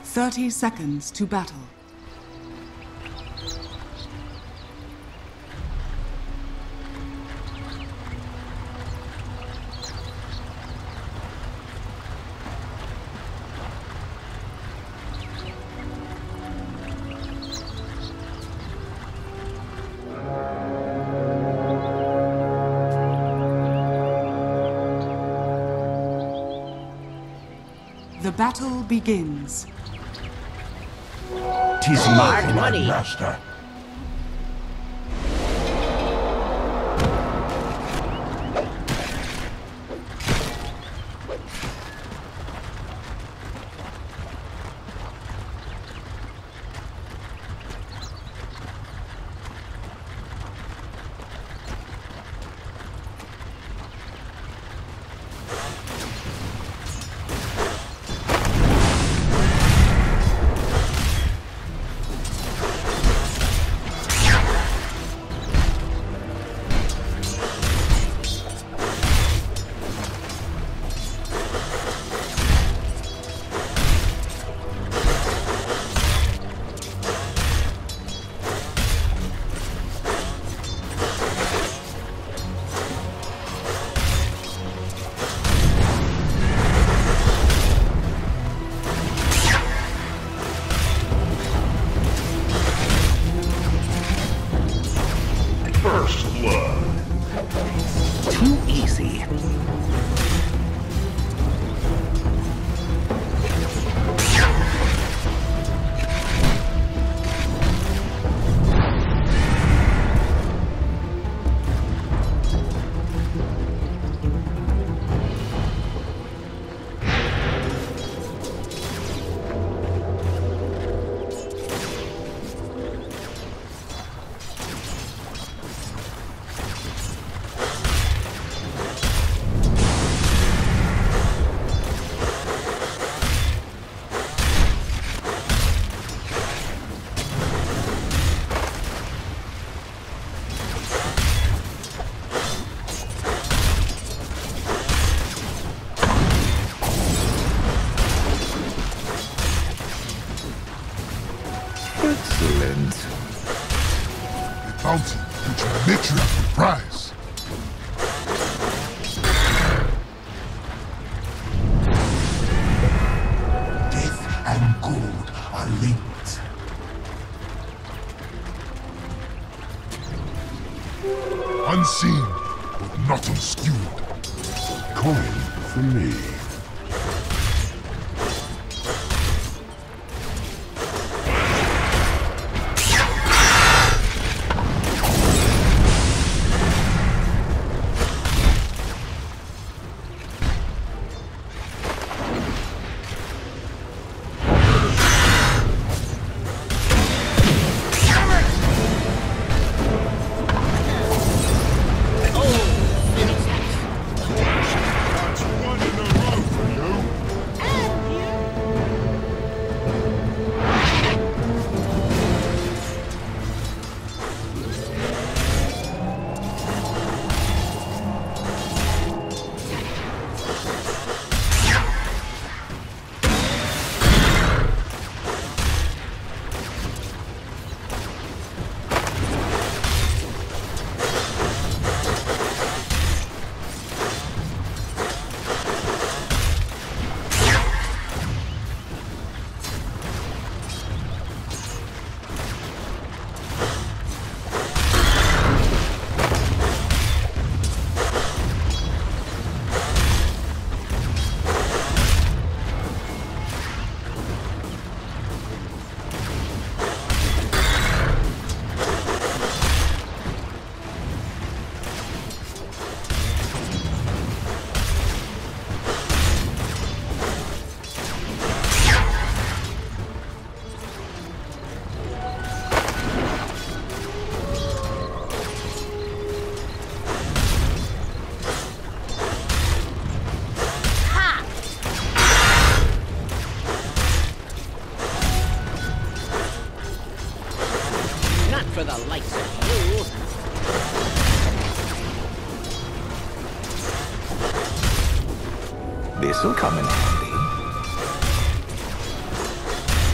30 seconds to battle. The battle begins. 'Tis mine, my master. First blood. Too easy. Excellent. The bounty which Matriarch would prize. Death and gold are linked. Unseen, but not unskewed. Coin for me. For the likes of you. This'll come in handy.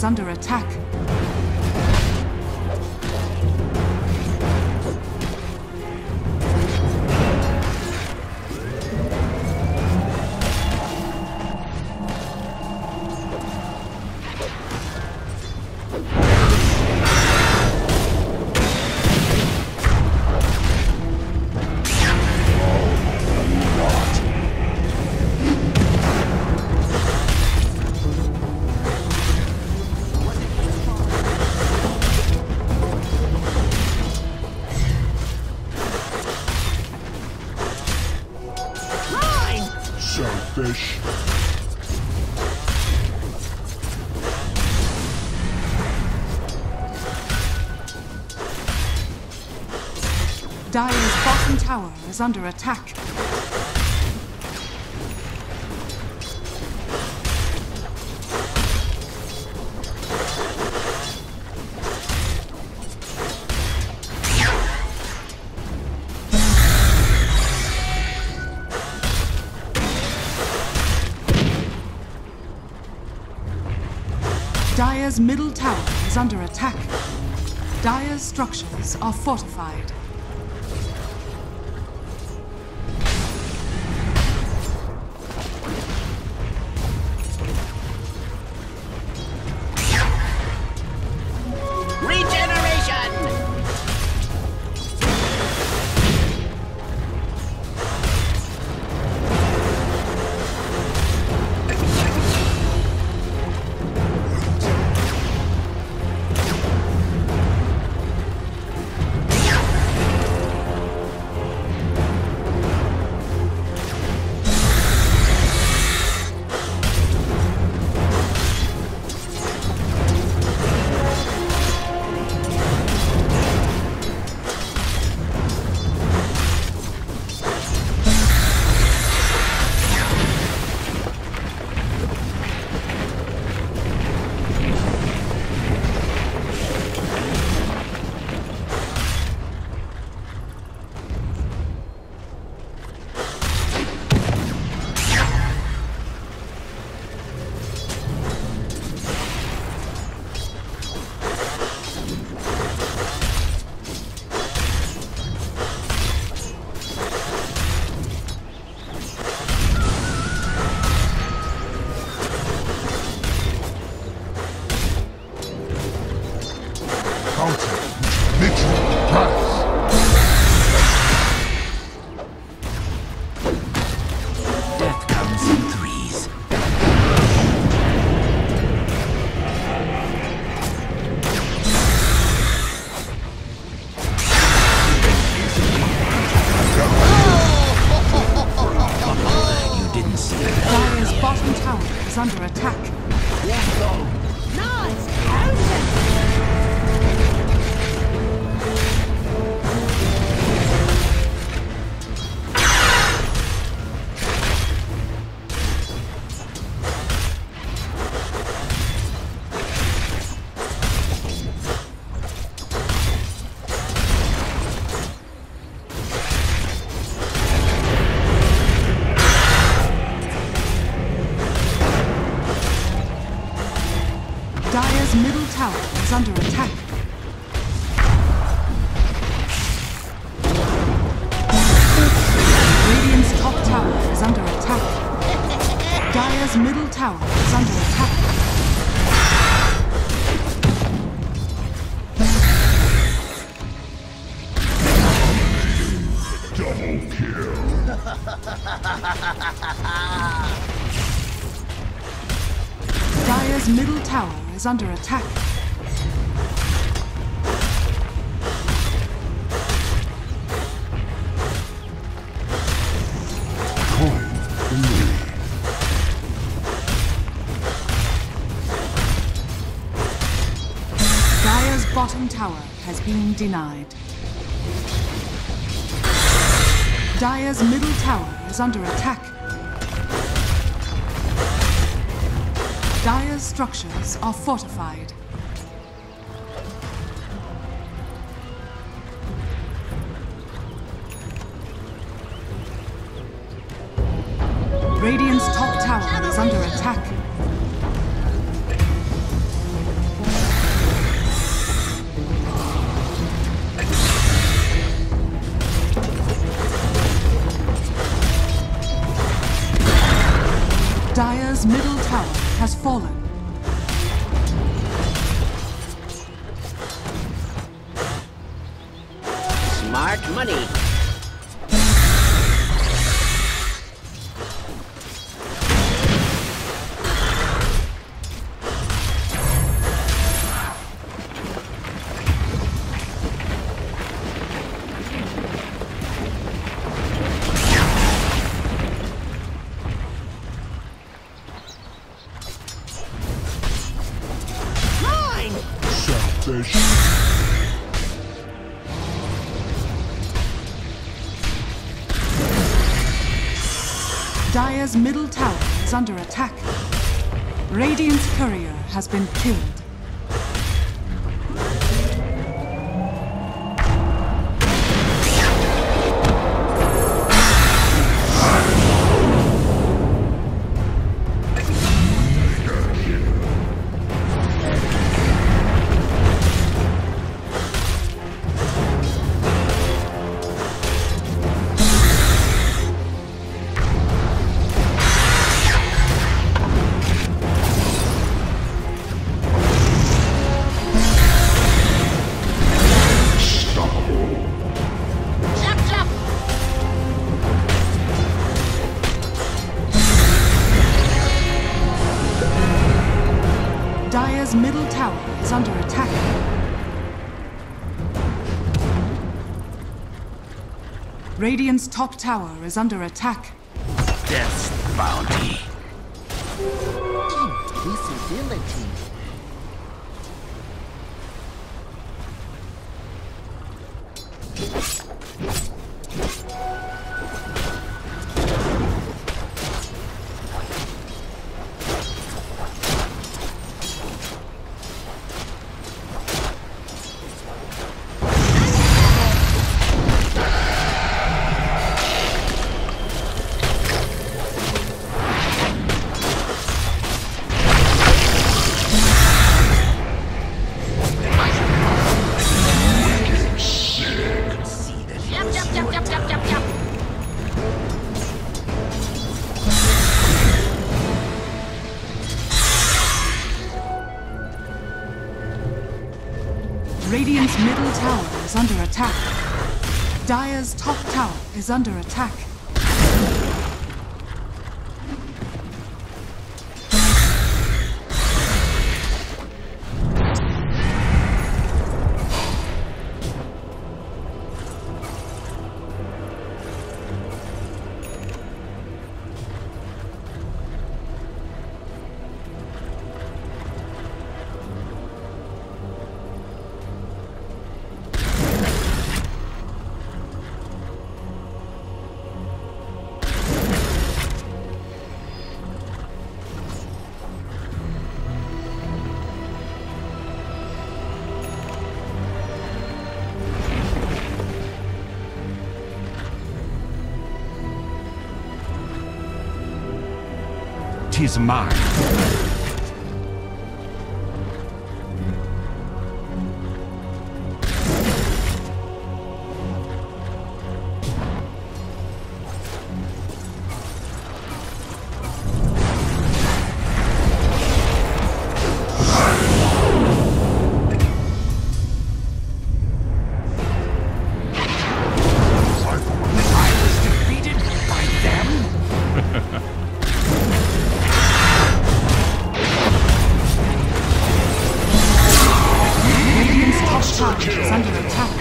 is under attack. Selfish. Dire's bottom tower is under attack. Dire's middle tower is under attack. Dire's structures are fortified. Regeneration! Death comes in threes. You didn't see it. Dire's bottom tower is under attack. Nice! Dire's middle tower is under attack. Radiant's top tower is under attack. Dire's middle tower is under attack. Double kill. Dire's middle tower is under attack. Coin three. Dire's bottom tower has been denied. Dire's middle tower is under attack. Dire's structures are fortified. Radiant's top tower is under attack. Dire's middle tower has fallen. Smart money. Dire's middle tower is under attack. Radiant's courier has been killed. Dire's middle tower is under attack. Radiant's top tower is under attack. Death's bounty. Invisibility. Radiant's middle tower is under attack. Dire's top tower is under attack. Tis mine. Is under attack.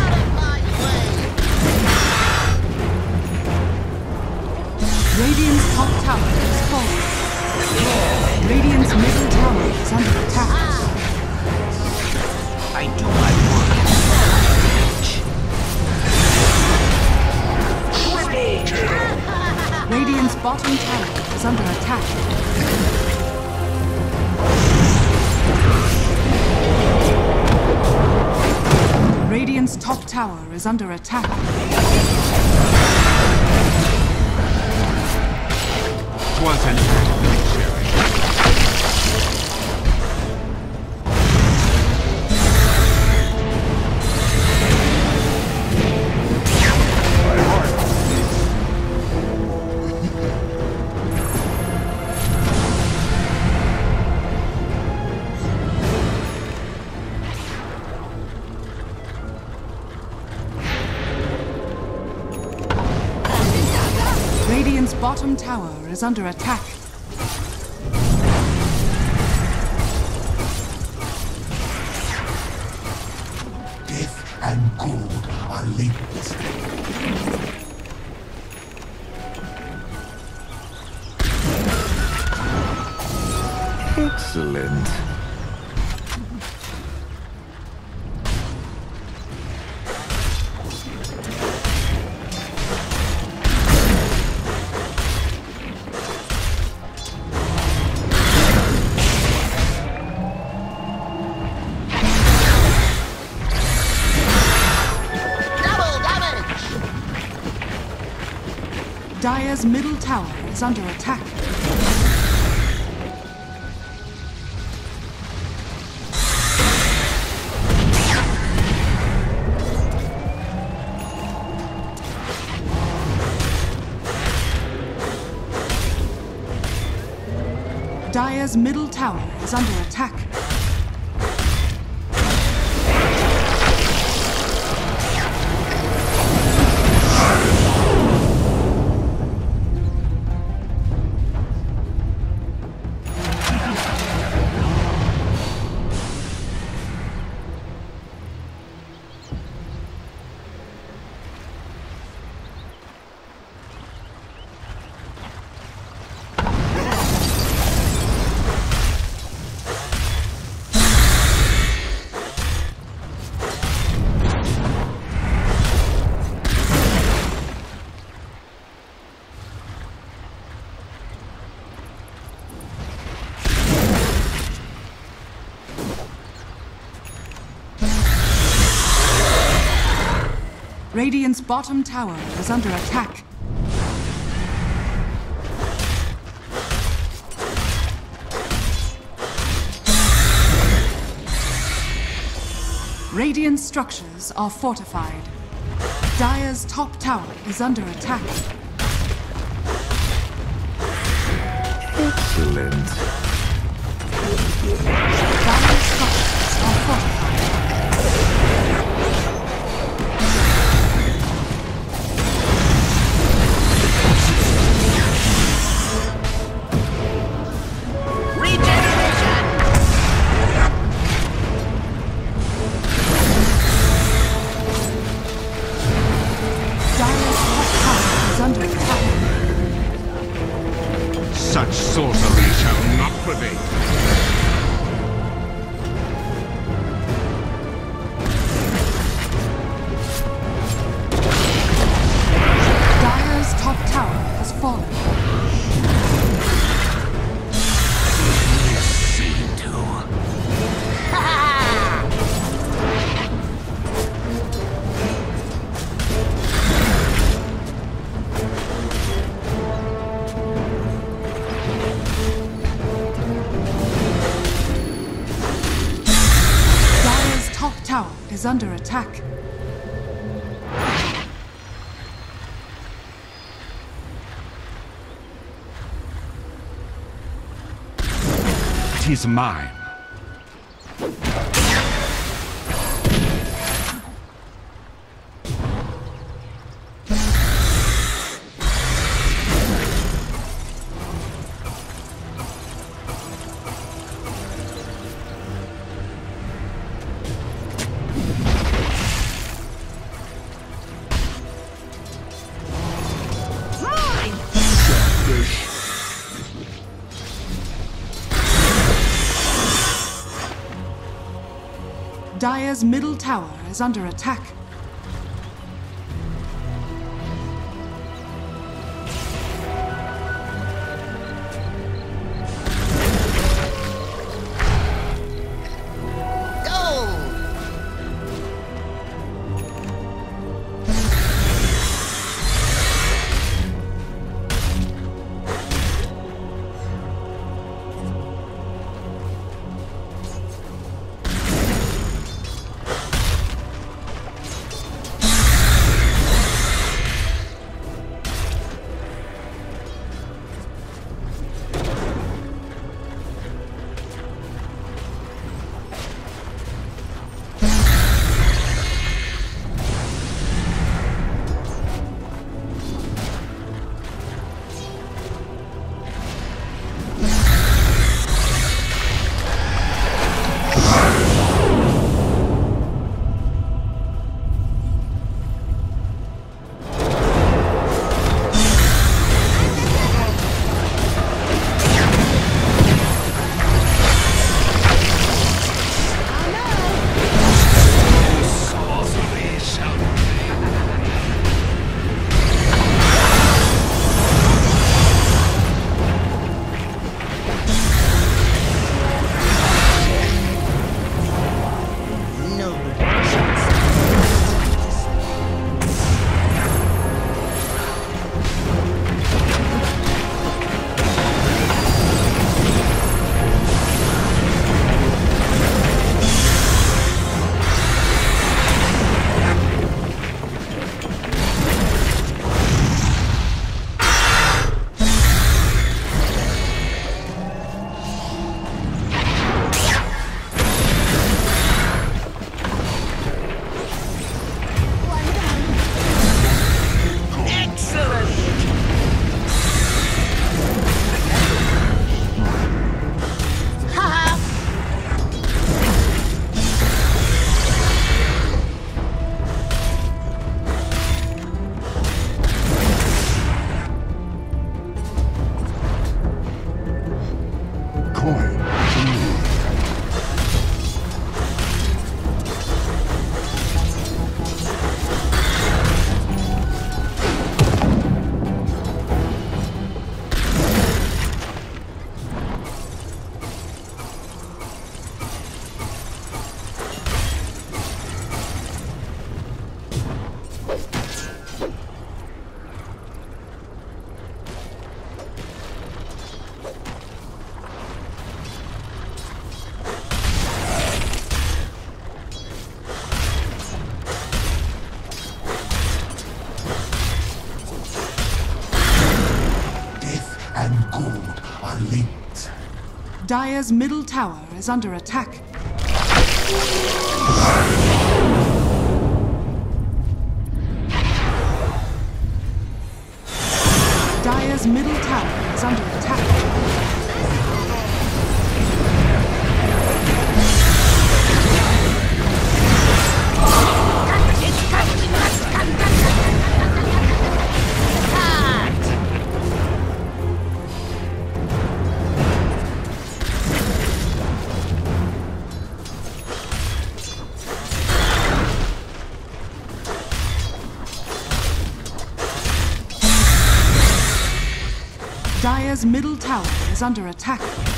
Radiant's top tower is falling. Radiant's middle tower is under attack. I do my work. Radiant's bottom tower is under attack. Radiant's top tower is under attack. Was an adventure. bottom tower is under attack. Death and gold are linked. Excellent. Dire's middle tower is under attack. Dire's middle tower is under attack. Radiant's bottom tower is under attack. Radiant structures are fortified. Dire's top tower is under attack. Excellent. Dire's structures are fortified. Such sorcery shall not prevail. Dire's top tower has fallen. See to. Tower is under attack. Tis mine. Dire's middle tower is under attack. and gold are linked. Dire's middle tower is under attack. Dire's middle tower is under attack. Dire's middle tower is under attack.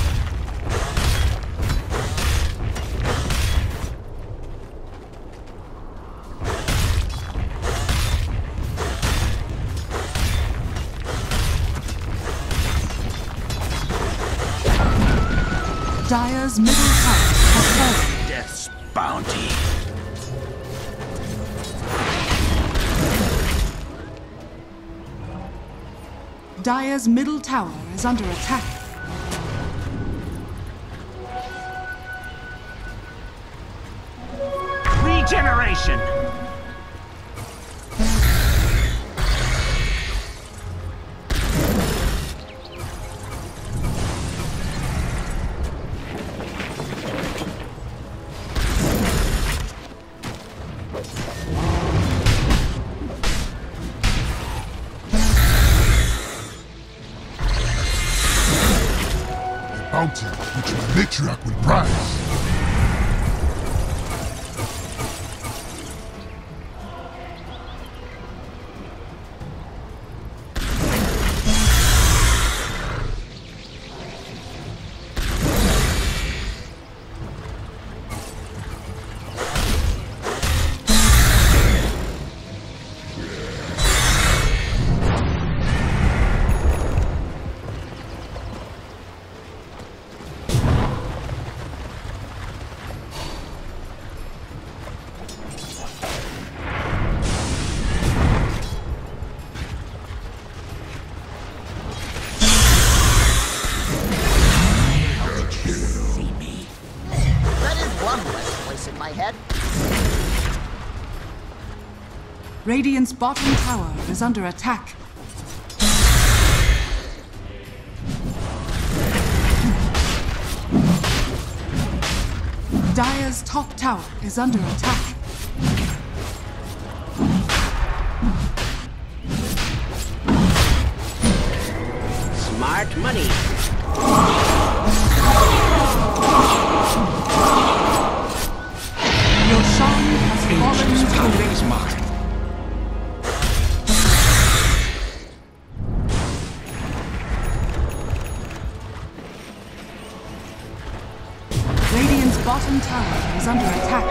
Dire's middle tower has fallen. Death's bounty. Dire's middle tower is under attack. Regeneration. Bounty, which my matriarch will prize. Radiant's bottom tower is under attack. Dire's top tower is under attack. Smart money. Your Shan has fallen to Power is mine. Radiant's bottom tower is under attack.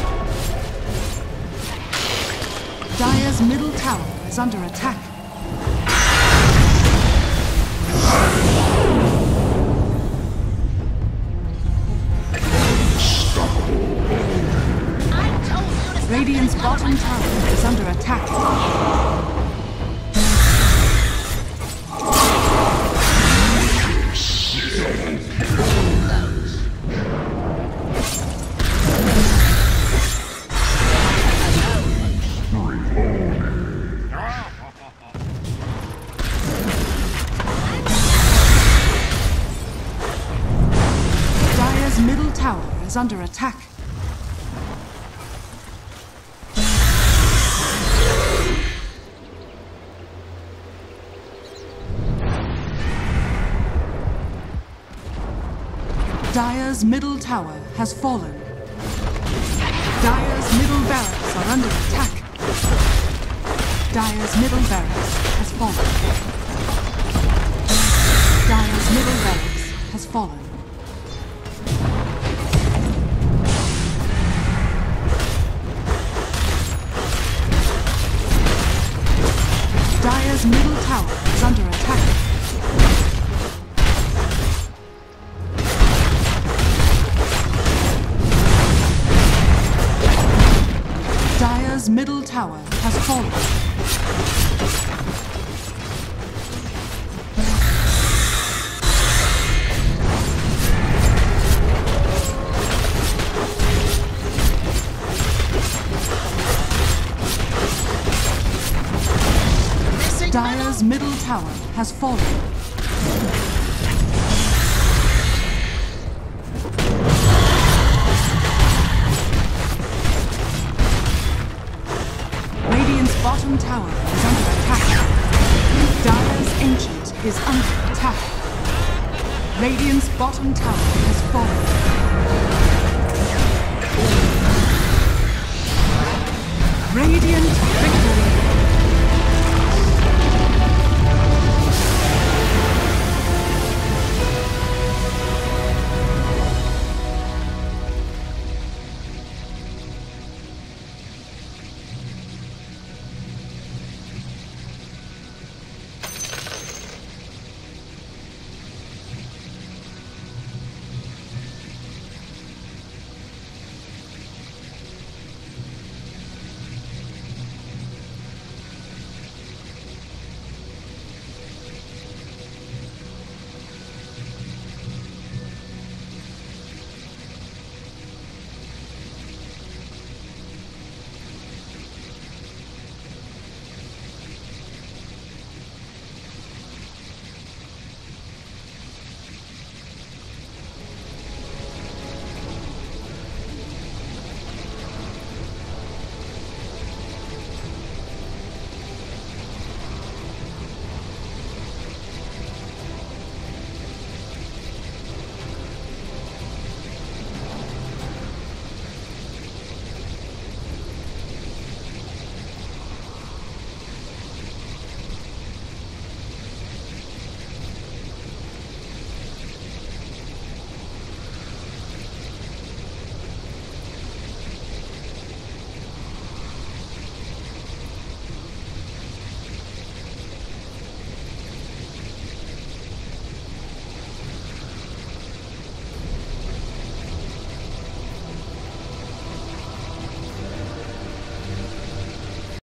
Dire's middle tower is under attack. Radiant's bottom tower is under attack. Dire's middle tower is under attack. Dire's middle tower has fallen. Dire's middle barracks are under attack. Dire's middle barracks has fallen. Dire's middle barracks has fallen. Dire's middle tower is under attack. Dire's middle tower has fallen. tower has fallen. Radiant's bottom tower is under attack. Dire's Ancient is under attack. Radiant's bottom tower has fallen. Radiant victory.